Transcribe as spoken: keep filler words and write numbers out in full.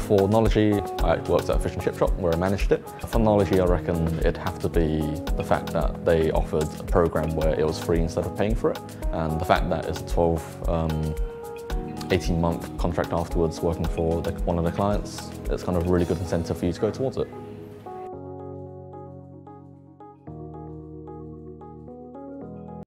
For Knology, I worked at a fish and chip shop where I managed it. For Knology, I reckon it'd have to be the fact that they offered a program where it was free instead of paying for it, and the fact that it's a twelve, eighteen month contract afterwards working for the, one of the clients. It's kind of a really good incentive for you to go towards it.